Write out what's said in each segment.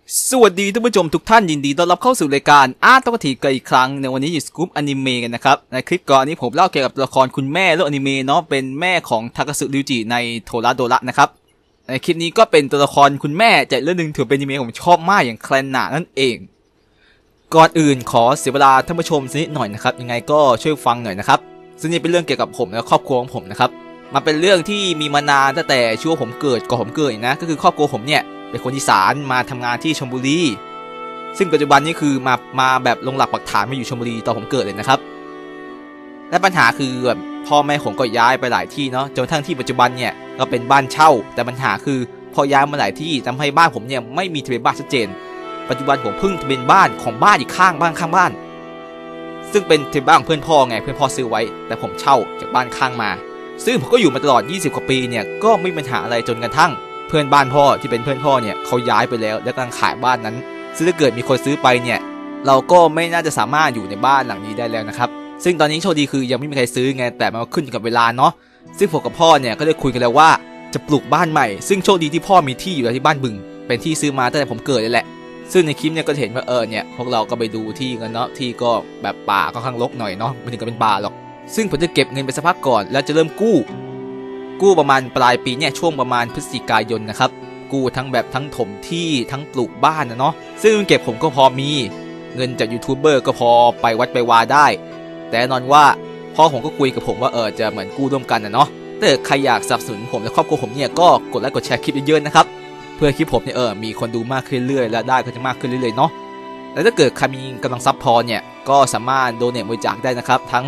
สวัสดีท่านผู้ชมทุกท่านยินดีต้อนรับเข้าสู่รายการอาร์ตกทีกันอีกครั้งในวันนี้อยู่สกู๊ปอนิเมะกันนะครับในคลิปก่อนนี้ผมเล่าเกี่ยวกับตัวละครคุณแม่เรื่องอนิเมะเนาะเป็นแม่ของทากาสึริวจิในโทราโดระนะครับในคลิปนี้ก็เป็นตัวละครคุณแม่จากเรื่องนึงถือเป็นอนิเมะผมชอบมากอย่างแคลนนานั่นเองก่อนอื่นขอเสียเวลาท่านผู้ชมสักนิดหน่อยนะครับยังไงก็ช่วยฟังหน่อยนะครับซึ่งนี่เป็นเรื่องเกี่ยวกับผมและครอบครัวของผมนะครับมันเป็นเรื่องที่มีมานานตั้งแต่ช่วงผมเกิดก่อนผมเกิดนะก็คือครอบครัวผมเนี่ยเป็นคนอีสานมาทำงานที่ชลบุรีซึ่งปัจจุบันนี้คือมาแบบลงหลักปักฐานมาอยู่ชลบุรีตอนผมเกิดเลยนะครับและปัญหาคือแบบพ่อแม่ผมก็ย้ายไปหลายที่เนาะจนทั้งที่ปัจจุบันเนี่ยก็เป็นบ้านเช่าแต่ปัญหาคือพอย้ายมาหลายที่ทำให้บ้านผมเนี่ยไม่มีทะเบียนบ้านชัดเจนปัจจุบันผมเพิ่งทะเบียนบ้านของบ้านอีกข้างบ้านซึ่งเป็นทะเบียนบ้านของเพื่อนพ่อไงเพื่อนพ่อซื้อไว้แต่ผมเช่าจากบ้านข้างมาซึ่งผมก็อยู่มาตลอด20กว่าปีเนี่ยก็ไม่มีปัญหาอะไรจนกระทั่งเพื่อนบ้านพ่อที่เป็นเพื่อนพ่อเนี่ยเขาย้ายไปแล้วและกำลังขายบ้านนั้นซึ่งถ้าเกิดมีคนซื้อไปเนี่ยเราก็ไม่น่าจะสามารถอยู่ในบ้านหลังนี้ได้แล้วนะครับซึ่งตอนนี้โชคดีคือยังไม่มีใครซื้อไงแต่มันขึ้นอยู่กับเวลาเนาะซึ่งผมกับพ่อเนี่ยก็ได้คุยกันแล้วว่าจะปลูกบ้านใหม่ซึ่งโชคดีที่พ่อมีที่อยู่ที่บ้านบึงเป็นที่ซื้อมาตั้งแต่ผมเกิดเลยแหละซึ่งในคลิปเนี่ยก็เห็นว่าเนี่ยพวกเราก็ไปดูที่กันเนาะที่ก็แบบป่าก็ข้างรกหน่อยเนาะไม่ถึงกับเป็นป่าหรอกซึ่งผมจะเก็บเงินไปสักพักก่อนแล้วจะเริ่มกู้ประมาณปลายปีเนี่ยช่วงประมาณพฤศจิกายนนะครับกู้ทั้งแบบทั้งถมที่ทั้งปลูกบ้านนะเนาะซึ่งเก็บผมก็พอมีเงินจากยูทูบเบอร์ก็พอไปวัดไปวาได้แต่แน่นอนว่าพ่อผมก็คุยกับผมว่าจะเหมือนกู้ร่วมกันนะเนาะถ้าใครอยากสนับสนุนผมและครอบครัวผมเนี่ยก็กดไลค์กดแชร์คลิปเยอะๆนะครับเพื่อคลิปผมเนี่ยมีคนดูมากขึ้นเรื่อยๆและได้ก็จะมากขึ้นเรื่อยๆเนาะและถ้าเกิดใครมีกำลังซัพพอร์ตเนี่ยก็สามารถโดเนทบริจาคได้นะครับทั้ง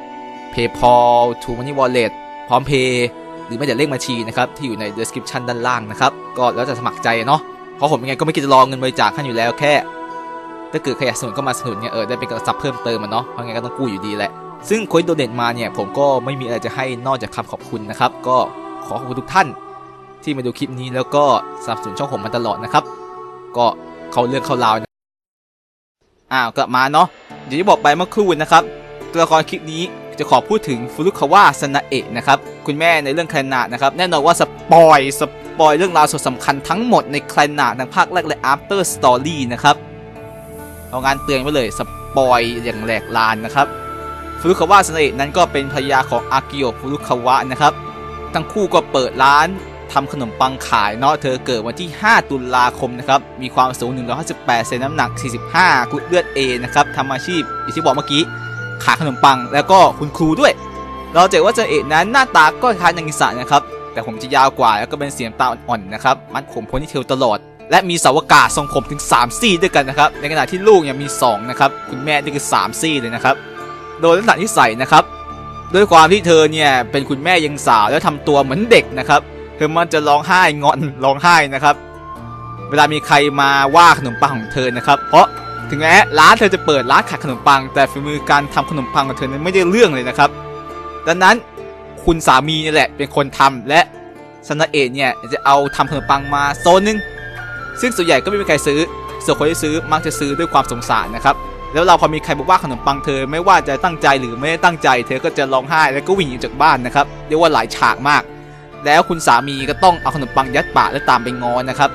PayPal True Money Wallet พร้อมเพย์หรือไม่แต่เลขบัญชีนะครับที่อยู่ใน description ด้านล่างนะครับก็แล้วจะสมัครใจเนาะเพราะผมยังไงก็ไม่คิดจะรอเงินบริจาคท่านอยู่แล้วแค่ถ้าเกิดใครอยากสนับสนุนก็มาสนับสนุนเนี่ยได้เป็นกำลังทรัพย์เพิ่มเติมเนาะเพราะงั้นก็ต้องกู้อยู่ดีแหละซึ่งคนโดเนทมาเนี่ยผมก็ไม่มีอะไรจะให้นอกจากคำขอบคุณนะครับก็ขอขอบคุณทุกท่านที่มาดูคลิปนี้แล้วก็สนับสนุนช่องผมมาตลอดนะครับก็เข้าเรื่องเข้าราวกลับมาเนาะอย่างที่บอกไปเมื่อครู่นะครับตัวละครคลิปนี้จะขอพูดถึงฟุรุคาวะซานาเอะนะครับคุณแม่ในเรื่องแคลนนานะครับแน่นอนว่าสปอยเรื่องราวสำคัญทั้งหมดในแคลนนาทั้งภาคแรกและ after story นะครับเอางานเตือนไว้เลยสปอยอย่างแหลกลานนะครับฟุรุคาวะซานาเอะนั้นก็เป็นภรรยาของอากิโอะฟุรุคาวะนะครับทั้งคู่ก็เปิดร้านทำขนมปังขายเนาะเธอเกิดวันที่5ตุลาคมนะครับมีความสูง158เซนน้ำหนัก45กรุ๊ปเลือด A นะครับทำอาชีพอย่างที่บอกเมื่อกี้ขายขนมปังแล้วก็คุณครูด้วยเราจะว่าเจเอะนั้นหน้าตาก็คล้ายนางอิสระนะครับแต่ผมจะยาวกว่าแล้วก็เป็นเสียงตาอ่อนๆนะครับมัดผมโพนี่เทลตลอดและมีเสาวกาศทรงผมถึง3ซี่ด้วยกันนะครับในขณะที่ลูกยังมี2นะครับคุณแม่นี่คือ3ซี่เลยนะครับโดยลักษณะนิสัยนะครับด้วยความที่เธอเนี่ยเป็นคุณแม่ยังสาวแล้วทำตัวเหมือนเด็กนะครับเธอมันจะร้องไห้งอนร้องไห้นะครับเวลามีใครมาว่าขนมปังของเธอนะครับเพราะถึงแม้ร้านเธอจะเปิดร้านขายขนมปังแต่ฝีมือการทำขนมปังของเธอนั้นไม่ได้เรื่องเลยนะครับดังนั้นคุณสามีนี่แหละเป็นคนทำและซานาเอะเนี่ยจะเอาทำขนมปังมาโซนนึงซึ่งส่วนใหญ่ก็ไม่มีใครซื้อส่วนคนที่ซื้อมักจะซื้อด้วยความสงสารนะครับแล้วเราพอมีใครบอกว่าขนมปังเธอไม่ว่าจะตั้งใจหรือไม่ได้ตั้งใจเธอก็จะร้องไห้แล้วก็วิ่งออกจากบ้านนะครับเรียกว่าหลายฉากมากแล้วคุณสามีก็ต้องเอาขนมปังยัดปากและตามไปงอนะครับ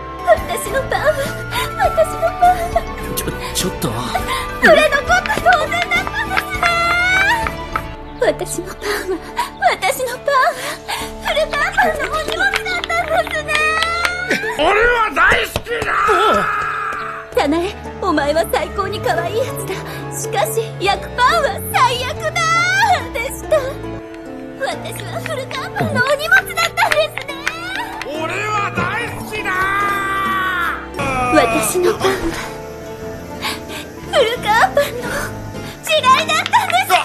ちょっと売れ残った当然だったんですね私のパンは古川パンのお荷物だったんですね俺は大好きだタナエお前は最高に可愛いやつだしかし焼くパンは最悪だでした私は古川パンのお荷物だったんですね俺は大好きだ私のパンは古川パンの地雷だったんですね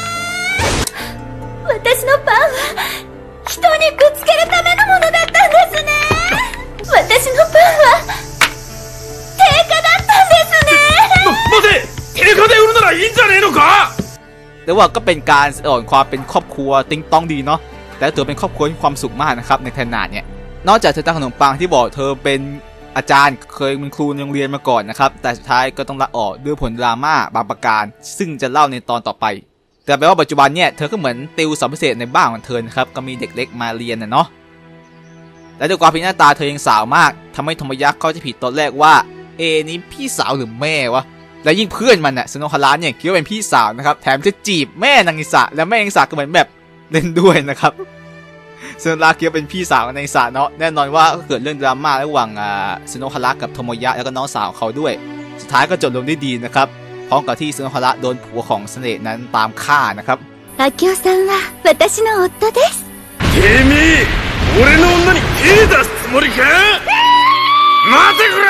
私のパンは人にぶつけるためのものだったんですね私のパンは定価だったんですね待て定価で売るならいいんじゃねえのかแต่ว่าก็เป็นการอ่อนความเป็นครอบครัวติ๊งต้องดีเนาะแต่ถือเป็นครอบครัวที่ความสุขมากนะครับในขนาดเนี่ยนอกจากเธอตั้งขนมปังที่บอกเธอเป็นอาจารย์เคยเป็นครูในโรงเรียนมาก่อนนะครับแต่สุดท้ายก็ต้องลาออกด้วยผลดราม่าบางประการซึ่งจะเล่าในตอนต่อไปแต่แปลว่าปัจจุบันเนี่ยเธอก็เหมือนติวสอบพิเศษในบ้านของเธอนะครับก็มีเด็กเล็กมาเรียนนะเนาะและด้วยความที่หน้าตาเธอยังสาวมากทำให้โทโมยะเข้าใจผิดตอนแรกว่านี่พี่สาวหรือแม่วะและยิ่งเพื่อนมันอะซึโนะฮาระเนี่ยคิดว่าเป็นพี่สาวนะครับแถมจะจีบแม่นางอิสะและแม่นางอิสะก็เหมือนแบบเล่นด้วยนะครับซึโนะฮาระคิดว่าเป็นพี่สาวของนางอิสะเนาะแน่นอนว่าก็เกิดเรื่องดราม่าระหว่างซึโนะฮาระกับโทโมยะแล้วก็น้องสาวเขาด้วยสุดท้ายก็จบลงได้ดีนะครับพร้อมกับที่ซึโนะฮาระโดนผัวของเสน่ห์นั้นตามฆ่านะครับ明夫さんは私の夫ですてめえ俺の女に手出すつもりか待てくら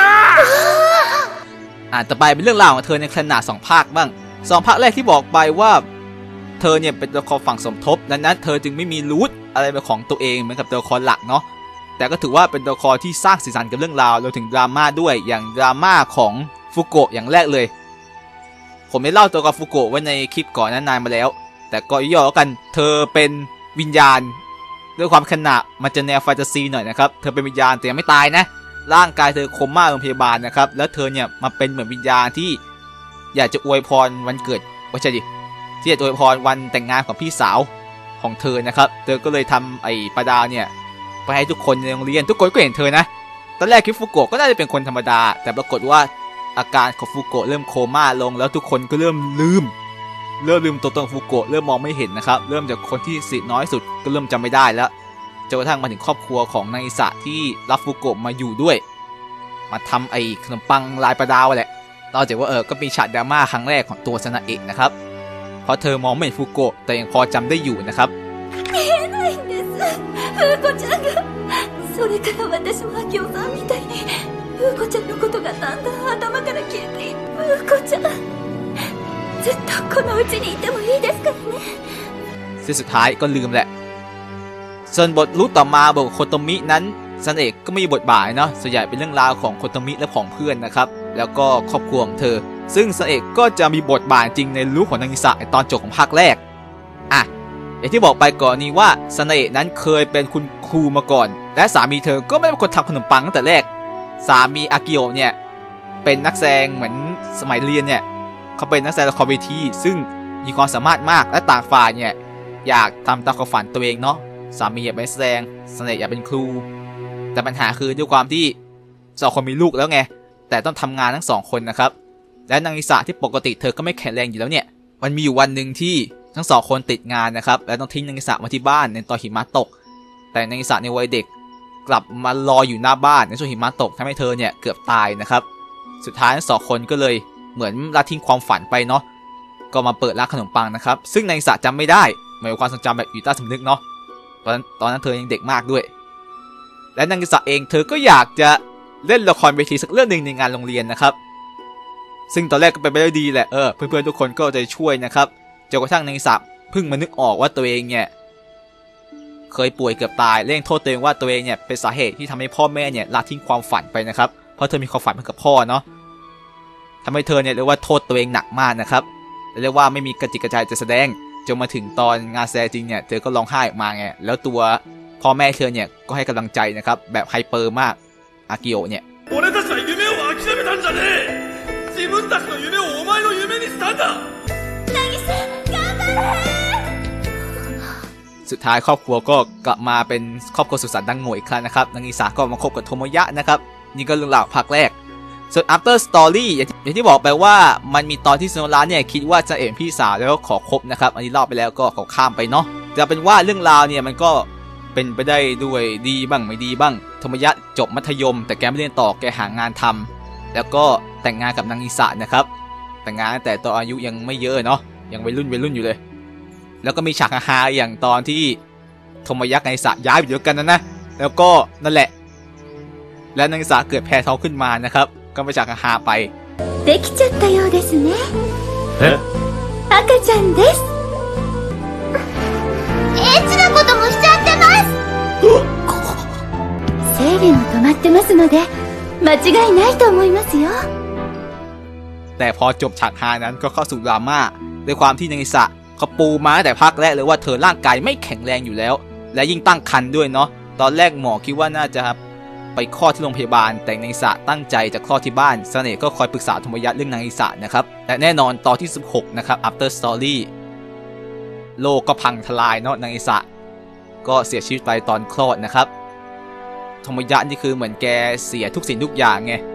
ต่อไปเป็นเรื่องราวของเธอในขนาด2 ภาคบ้าง2 ภาคแรกที่บอกไปว่าเธอเนี่ยเป็นตัวละครฝั่งสมทบดังนั้นเธอจึงไม่มีรูทอะไรเป็นของตัวเองเหมือนกับตัวละครหลักเนาะแต่ก็ถือว่าเป็นตัวละครที่สร้างสีสันกับเรื่องราวรวมถึงดราม่าด้วยอย่างดราม่าของฟุโกะอย่างแรกเลยผมได้เล่าตัวกับฟุโกะไว้ในคลิปก่อนนั้นนานมาแล้วแต่ก็ย่อกันเธอเป็นวิญญาณด้วยความขนาดมันจะแนวแฟนตาซีหน่อยนะครับเธอเป็นวิญญาณแต่ยังไม่ตายนะร่างกายเธอโคม่าโรงพยาบาลนะครับแล้วเธอเนี่ยมาเป็นเหมือนวิญญาณที่อยากจะอวยพรวันเกิดไม่ใช่ดิที่อยากจะอวยพรวันแต่งงานของพี่สาวของเธอนะครับเธอก็เลยทำไอ้ปลาดาวเนี่ยไปให้ทุกคนในโรงเรียนทุกคนก็เห็นเธอนะตอนแรกคิดฟุโกะก็น่าจะเป็นคนธรรมดาแต่ปรากฏว่าอาการของฟุโกะเริ่มโคม่าลงแล้วทุกคนก็เริ่มลืมตัวตนฟุโกะเริ่มมองไม่เห็นนะครับเริ่มจากคนที่สิน้อยสุดก็เริ่มจำไม่ได้แล้วจนกระทั่งมาถึงครอบครัวของนางอิสะที่รับฟุโกะมาอยู่ด้วยมาทำไอ้ขนมปังลายปลาดาวแหละนอกจากว่าก็มีฉากดราม่าครั้งแรกของตัวซานะเอะนะครับเพราะเธอมองไม่เห็นฟุโกะแต่ยังพอจำได้อยู่นะครับ見えないんです風子ちゃんがそれから私も明夫さんみたいに風子ちゃんのことがだんだん頭から消えていって風子ちゃんずっとこのうちにいてもいいですからねซึ่งสุดท้ายก็ลืมแหละส่วนบทรู้ต่อมาบทโคโตมินั้นซันเอกก็มีบทบาทเนาะส่วนใหญ่เป็นเรื่องราวของโคโตมิและของเพื่อนนะครับแล้วก็ครอบครัวของเธอซึ่งซันเอกก็จะมีบทบาทจริงในรู้ของนางอิสะในตอนจบของภาคแรกอย่างที่บอกไปก่อนนี้ว่าซันเอกนั้นเคยเป็นคุณครูมาก่อนและสามีเธอก็ไม่เป็นคนทำขนมปังตั้งแต่แรกสามีอากิโอะเนี่ยเป็นนักแสดงเหมือนสมัยเรียนเนี่ยเขาเป็นนักแสดงละครเวทีซึ่งมีความสามารถมากและต่างฝ่ายเนี่ยอยากทำตามความฝันตัวเองเนาะสามีอยากเป็นนักแสดงซันเอกอยากเป็นครูแต่ปัญหาคือด้วยความที่2 คนมีลูกแล้วไงแต่ต้องทำงานทั้ง2 คนนะครับและนางอิสะที่ปกติเธอก็ไม่แข็งแรงอยู่แล้วเนี่ยมันมีอยู่วันหนึ่งที่ทั้ง2 คนติดงานนะครับและต้องทิ้งนางอิสะมาที่บ้านในตอนหิมะตกแต่นางอิสะในวัยเด็กกลับมารออยู่หน้าบ้านในช่วงหิมะตกทำให้เธอเนี่ยเกือบตายนะครับสุดท้ายทั้ง2 คนก็เลยเหมือนละทิ้งความฝันไปเนาะก็มาเปิดร้านขนมปังนะครับซึ่งนางอิสะจำไม่ได้หมายความทรงจำแบบอยู่ใต้สำนึกเนาะตอนนั้นเธอยังเด็กมากด้วยและนางอิสะเองเธอก็อยากจะเล่นละครเวทีสักเรื่องนึงในงานโรงเรียนนะครับซึ่งตอนแรกก็ไปได้ดีแหละเพื่อนๆทุกคนก็จะช่วยนะครับจนกระทั่งนางอิสะเพิ่งมานึกออกว่าตัวเองเนี่ยเคยป่วยเกือบตายเร่งโทษตัวเองว่าตัวเองเนี่ยเป็นสาเหตุที่ทำให้พ่อแม่เนี่ยละทิ้งความฝันไปนะครับเพราะเธอมีความฝันเหมือนกับพ่อเนาะทำให้เธอเนี่ยเรียกว่าโทษตัวเองหนักมากนะครับเรียกว่าไม่มีกระจิตกระใจจะแสดงจนมาถึงตอนงานแสดงจริงเนี่ยเธอก็ร้องไห้ออกมาไงแล้วตัวพ่อแม่เธอเนี่ยก็ให้กำลังใจนะครับแบบไฮเปอร์มากอากิโอะเนี่ย俺たちは夢を諦めたんじゃねえ自分たちの夢をお前の夢にしたんだ渚頑張れสุดท้ายครอบครัวก็กลับมาเป็นครอบครัวสุขสันต์ดังโง่อีกครั้งนะครับนางอิสะก็มาคบกับโทโมยะนะครับนี่ก็เรื่องราวภาคแรกส่วน after story อย่างที่บอกไปว่ามันมีตอนที่โซล่าเนี่ยคิดว่าจะเอ็นพี่สาวแล้วก็ขอคบนะครับอันนี้เล่าไปแล้วก็ขอข้ามไปเนาะจะเป็นว่าเรื่องราวเนี่ยมันก็เป็นไปได้ด้วยดีบ้างไม่ดีบ้างโทโมยะจบมัธยมแต่แกไม่เรียนต่อแกหางานทำแล้วก็แต่งงานกับนางอิสะนะครับแต่งงานแต่ตอนอายุยังไม่เยอะเนาะยังวัยรุ่นอยู่เลยแล้วก็มีฉากฮาๆอย่างตอนที่โทโมยะกับนางอิสะย้ายไปอยู่กันนะแล้วก็นั่นแหละและนางอิสะเกิดแพ้ท้องขึ้นมานะครับก็ไปฉากฮาๆไปできちゃったようですね赤ちゃんですエッチなこともしちゃってます生理も止まってますので間違いないと思いますよแต่พอจบฉากฮานั้นก็เข้าสู่ดราม่าด้วยความที่นางอิสะเขาปูมาแต่ภาคแรกเลยว่าเธอร่างกายไม่แข็งแรงอยู่แล้วและยิ่งตั้งครรภ์ด้วยเนาะตอนแรกหมอคิดว่าน่าจะไปคลอดที่โรงพยาบาลแต่นางอิสะตั้งใจจะคลอดที่บ้านเสน่ห์ก็คอยปรึกษาโทโมยะเรื่องนางอิสะนะครับและแน่นอนตอนที่16นะครับ after story โลกก็พังทลายเนาะนางอิสะก็เสียชีวิตไปตอนคลอดนะครับโทโมยะนี่คือเหมือนแกเสียทุกสิ่งทุกอย่างไง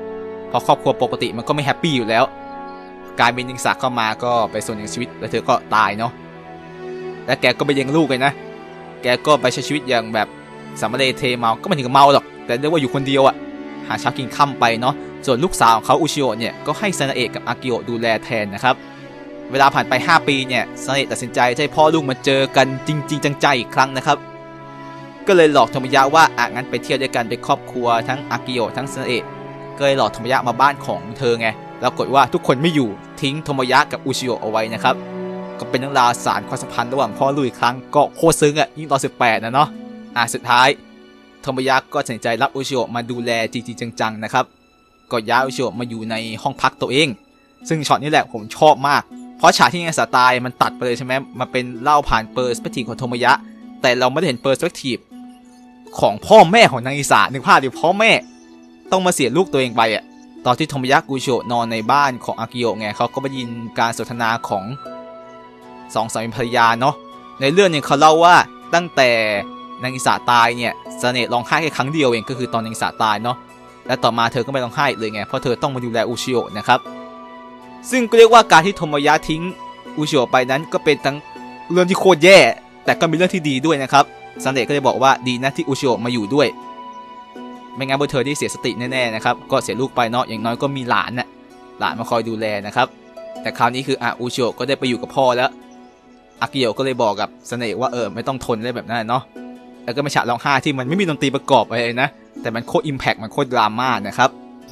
เพราะครอบครัวปกติมันก็ไม่แฮปปี้อยู่แล้วกลายเป็นนิงสาเข้ามาก็ไปส่วนหนึ่งชีวิตแล้วเธอก็ตายเนาะและแกก็ไปเลี้ยงลูกเลยนะแกก็ไปใช้ชีวิตอย่างแบบสามเณรเทเมาก็ไม่ถึงกับเมาหรอกแต่เรียกว่าอยู่คนเดียวหาเช้ากินค่ำไปเนาะส่วนลูกสาวของเขาอุชิโอะเนี่ยก็ให้ซานาเอะกับอากิโอะดูแลแทนนะครับเวลาผ่านไป5 ปีเนี่ยซานาเอะตัดสินใจให้พ่อลูกมาเจอกันจริงๆจังๆอีกครั้งนะครับก็เลยหลอกโทโมยะว่างั้นไปเที่ยวด้วยกันเป็นครอบครัวทั้งอากิโอะทั้งซานาเอะก็เลยหลอกโทโมยะมาบ้านของเธอไงแล้วกดว่าทุกคนไม่อยู่ทิ้งโทโมยะกับอุชิโอะเอาไว้นะครับก็เป็นเรื่องราวสารความสัมพันธ์ระหว่างพ่อลูกอีกครั้งก็โคตรซึ้งยิ่งตอน18นะเนาะสุดท้ายโทโมยะก็ตัดสินใจรับอุชิโอะมาดูแลจริงๆจังๆนะครับก็ย้ายอุชิโอะมาอยู่ในห้องพักตัวเองซึ่งช็อตนี้แหละผมชอบมากเพราะฉากที่นิงสาตายมันตัดไปเลยใช่ไหมมันเป็นเล่าผ่านเปอร์สเปกทีฟของโทโมยะแต่เราไม่ได้เห็นเปอร์สเปกทีฟของพ่อแม่ของนางอิสานึกภาพดิพ่อแม่ต้องมาเสียลูกตัวเองไปตอนที่โทโมยะกุโชะนอนในบ้านของอากิโอะไงเขาก็ได้ยินการสนทนาของ2 สามีภรรยาเนาะในเรื่องเนี่ยเขาเล่าว่าตั้งแต่นางอิสาตายเนี่ยซาเนะร้องไห้แค่ครั้งเดียวเองก็คือตอนนางอิสาตายเนาะและต่อมาเธอก็ไม่ร้องไห้เลยไงเพราะเธอต้องมาดูแลอุชิโอะนะครับซึ่งก็เรียกว่าการที่โทโมยะทิ้งอุชิโอะไปนั้นก็เป็นทั้งเรื่องที่โคตรแย่แต่ก็มีเรื่องที่ดีด้วยนะครับซาเนะก็เลยบอกว่าดีนะที่อุชิโอะมาอยู่ด้วยไม่งั้นเธอได้เสียสติแน่ๆนะครับก็เสียลูกไปเนาะอย่างน้อยก็มีหลานมาคอยดูแลนะครับแต่คราวนี้คืออุชิโอะก็ได้ไปอยู่กับพ่อแล้วอากิโอะก็เลยบอกกับซาเนะว่าไม่ต้องทนอะไรแบบนั้นเนาะแล้วก็ไม่ฉากร้องไห้ที่มันไม่มีดนตรีประกอบอะไรนะแต่มันโคตรอิมแพคมันโคตรดราม่านะครับ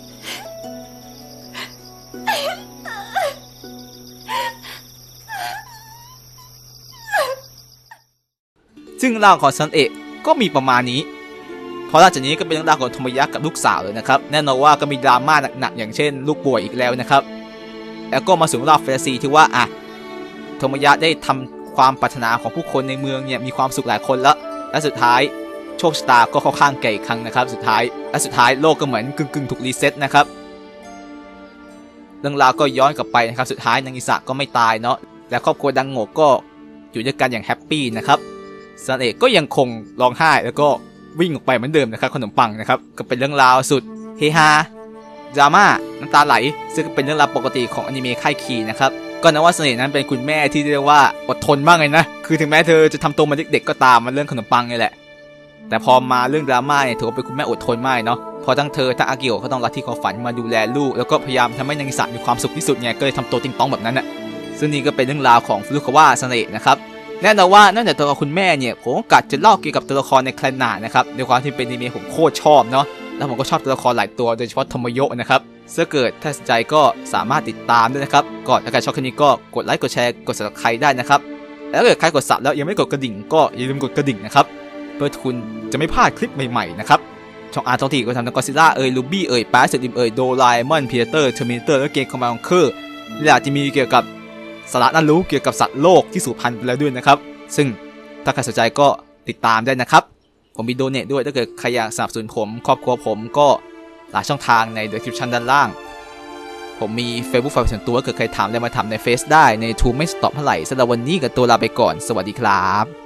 ซึ่งเรื่องของซันเอะก็มีประมาณนี้เพราะหลังจากนี้ก็เป็นเรื่องราวของโทโมยะกับลูกสาวเลยนะครับแน่นอนว่าก็มีดราม่าหนักๆอย่างเช่นลูกป่วยอีกแล้วนะครับแล้วก็มาสู่เรื่องราวแฟนตาซีที่ว่าโทโมยะได้ทำความปรารถนาของผู้คนในเมืองเนี่ยมีความสุขหลายคนแล้วและสุดท้ายโชคชะตาก็เข้าข้างแกอีกครั้งนะครับสุดท้ายโลกก็เหมือนกึ่งถูกรีเซ็ตนะครับเรื่องราวก็ย้อนกลับไปนะครับสุดท้ายนางอิสะก็ไม่ตายเนาะและครอบครัวดังโง่ก็อยู่ด้วยกันอย่างแฮปปี้นะครับซาเนะก็ยังคงร้องไห้แล้วก็วิ่งออกไปเหมือนเดิมนะครับขนมปังนะครับก็เป็นเรื่องราวสุดเฮฮาดราม่าน้ำตาไหลซึ่งเป็นเรื่องราวปกติของอนิเมะค่ายคีนะครับก็นับว่าซาเนะนั้นเป็นคุณแม่ที่เรียกว่าอดทนมากเลยนะคือถึงแม้เธอจะทำตัวเหมือนเด็กๆก็ตามมันเรื่องขนมปังนี่แหละแต่พอมาเรื่องดราม่าเนี่ยถือว่าเป็นคุณแม่อดทนมากเนาะพอทั้งเธอทั้งอากิโอะเขาต้องรักที่เขาฝันมาดูแลลูกแล้วก็พยายามทำให้นางอิสะมีความสุขที่สุดไงก็เลยทำตัวติงตองแบบนั้นซึ่งนี่ก็เป็นเรื่องราวของฟุรุคาวะซาเนะนะครับแน่นอนว่านั่นแต่ตัวคุณแม่เนี่ยผมกัดจะเล่าเกี่ยวกับตัวละครในแคลนนานะครับในความที่เป็นอนิเมะผมโคตรชอบเนาะแล้วผมก็ชอบตัวละครหลายตัวโดยเฉพาะโทโมโยะนะครับถ้าสนใจก็สามารถติดตามด้วยนะครับก่อนถ้าใครชอบคลิปนี้ก็กดไลค์กดแชร์กด Subscribe ได้นะครับแล้วถ้าเกิดใครกด Sub แล้วยังไม่กดกระดิ่งก็อย่าลืมกดกระดิ่งนะครับเพื่อคุณจะไม่พลาดคลิปใหม่ๆนะครับช่องท้องที่ก็ทำทั้งก็ซิล่าลูบี้ป้าเซดิมโดราเอมอนพีเตอร์เทอร์มินเตอร์และเกมคอมมานด์เคอร์และอาจจะมีเกี่ยวกับสาระน่ารู้เกี่ยวกับสัตว์โลกที่สูญพันธุ์ไปแล้วด้วยนะครับซึ่งถ้าใครสนใจก็ติดตามได้นะครับผมมีโดเนทด้วยถ้าเกิดใครอยากสนับสนุนผมครอบครัวผมก็หลายช่องทางใน description ด้านล่างผมมี Facebook ไฟล์ส่วนตัวถ้าเกิดใครถามอะไรมาถามในเฟซได้ในทูไม่สตอบเท่าไหร่สำหรับวันนี้กับตัวลาไปก่อนสวัสดีครับ